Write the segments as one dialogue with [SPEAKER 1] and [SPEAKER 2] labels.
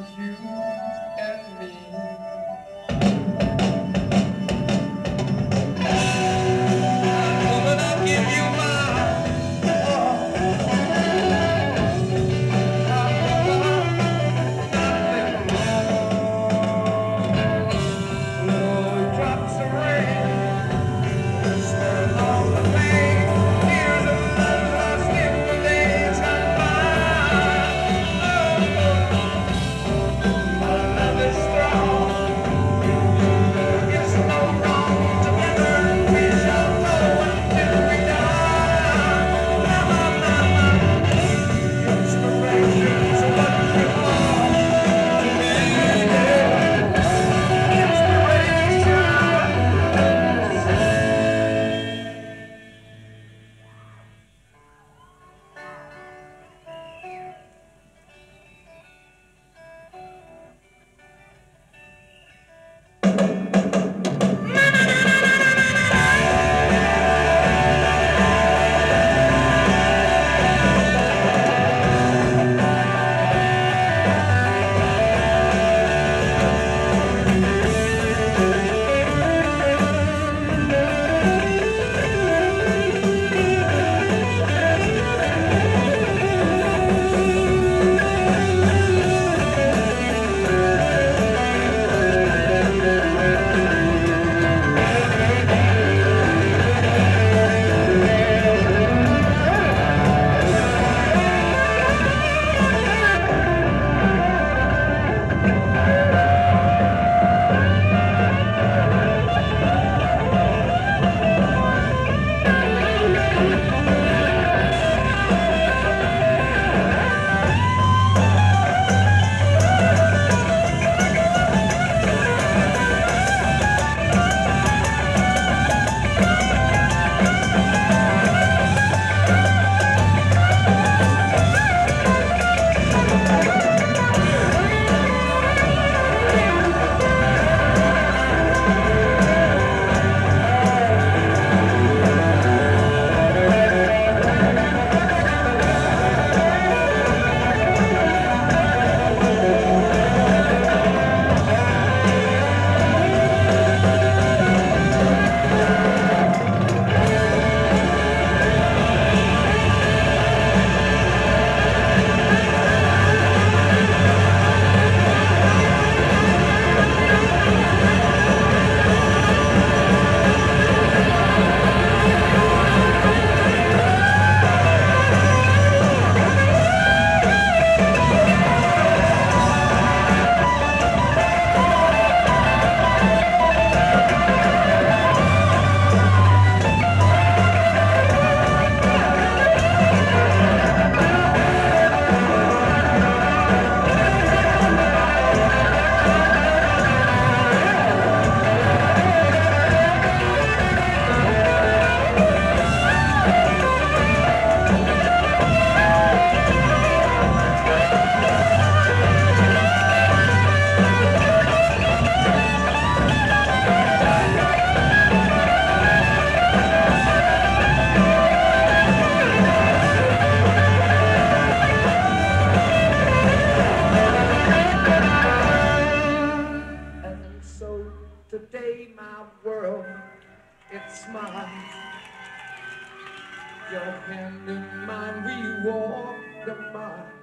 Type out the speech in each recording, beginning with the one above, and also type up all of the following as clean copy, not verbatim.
[SPEAKER 1] you and me. Woman, I'll give you my drops of rain, whisper along the lane, tears of love lost in the days gone by. My love is strong, there is no wrong. Together we shall go until we die. Inspiration's what you are to me. Today my world, it's mine. Your hand in mine, we walk the mile.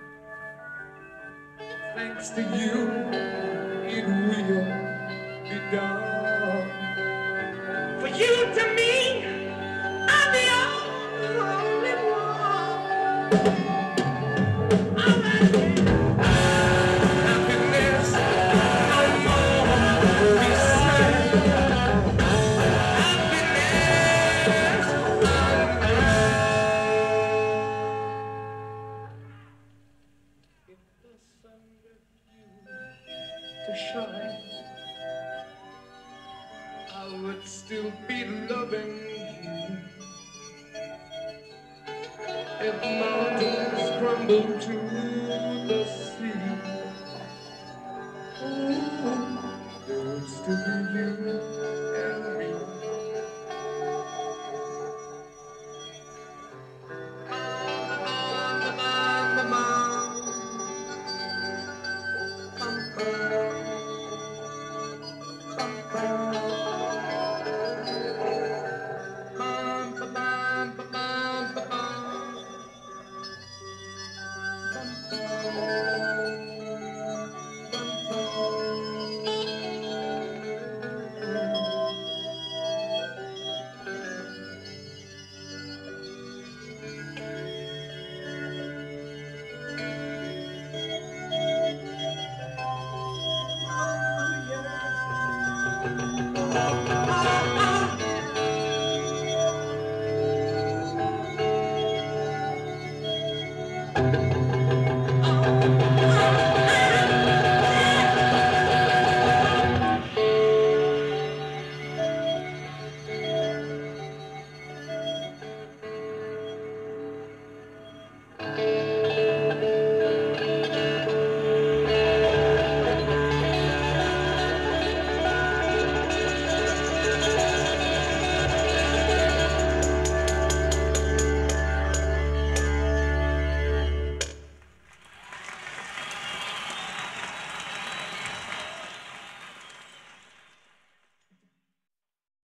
[SPEAKER 1] Thanks to you, it will be done. For you to me, I'm the only one. To shine, I would still be loving you. If mountains crumble to